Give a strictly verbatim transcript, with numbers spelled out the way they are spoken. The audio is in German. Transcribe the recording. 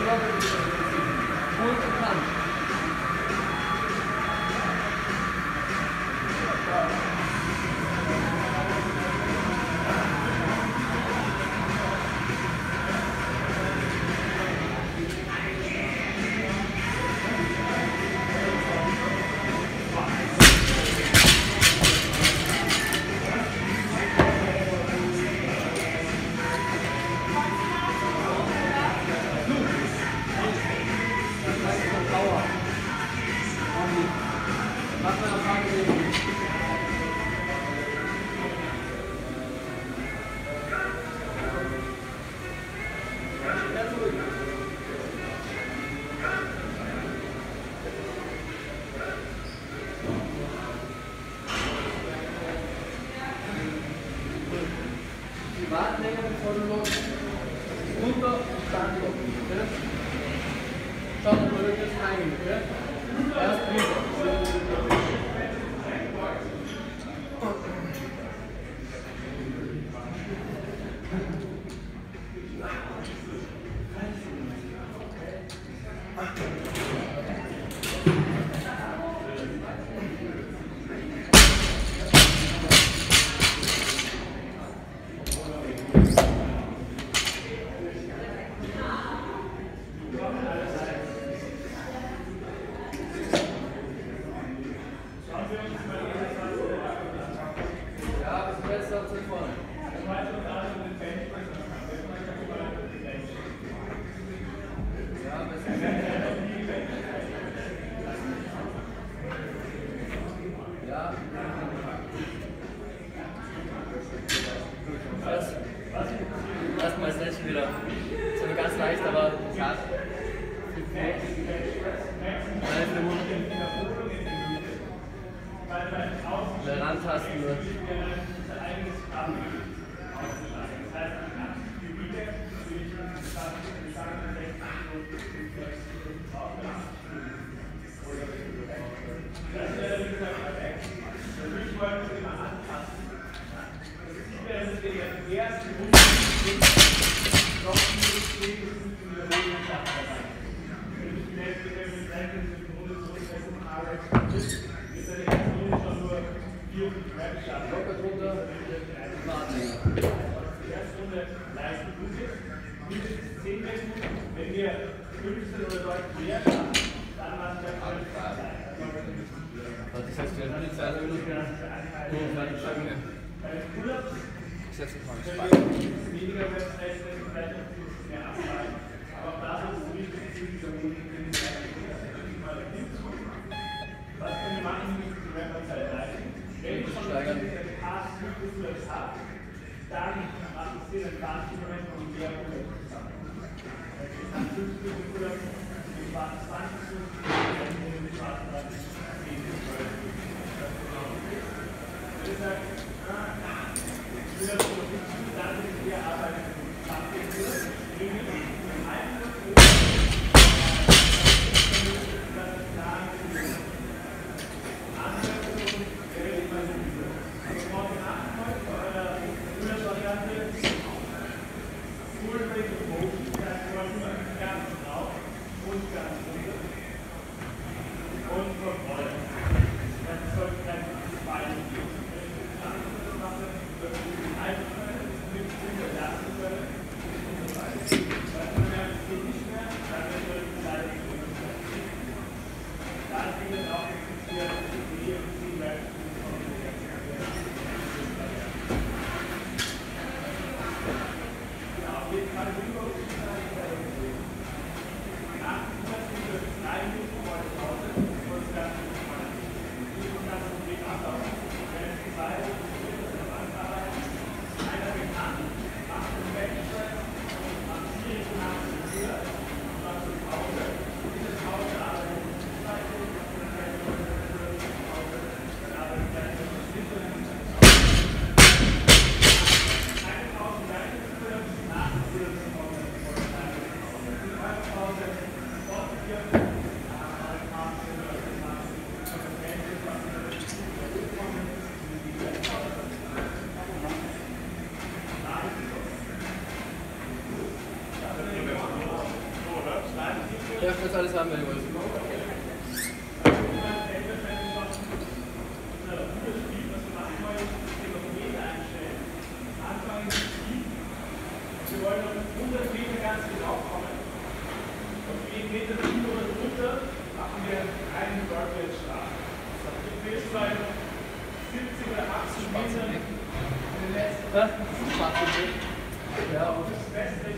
Wartenlänge, bevor du los runter und dann los. Okay? Schau mal, du wirst reingehen. Okay? Erst drüber. Erstmal ist nicht wieder so ganz leicht, aber ja. Wer rantasten wird. Locker drunter, wenn wir fünfzehn oder deutlich mehr schaffen, dann machen wir was ist das für eine Zeit? Ich setze mich mal ins Bein. Weniger wird es vielleicht mehr abfallen. Aber auch da ist es wichtig, was können wir machen, um die Rapperzeit erreichen? Wenn ich schon den Pass habe, dann macht es Sinn, ein Bahnmoment und mehr Punkte zu sammeln. Dann fünfzig oder zwanzig Minuten, die Fahrt dann zehn bis zwölf. Wenn ich sage, ich will das so wichtig, dann ist die Arbeit Ja, ich will alles haben, wenn ihr wollt. Wir wollen auf hundert Meter ganz genau kommen. Und für jeden Meter drüber oder drunter machen wir einen Burpee Start. Ich will es bei siebzig oder achtzig Metern in den letzten Ja, das ist fast. Ja, das Beste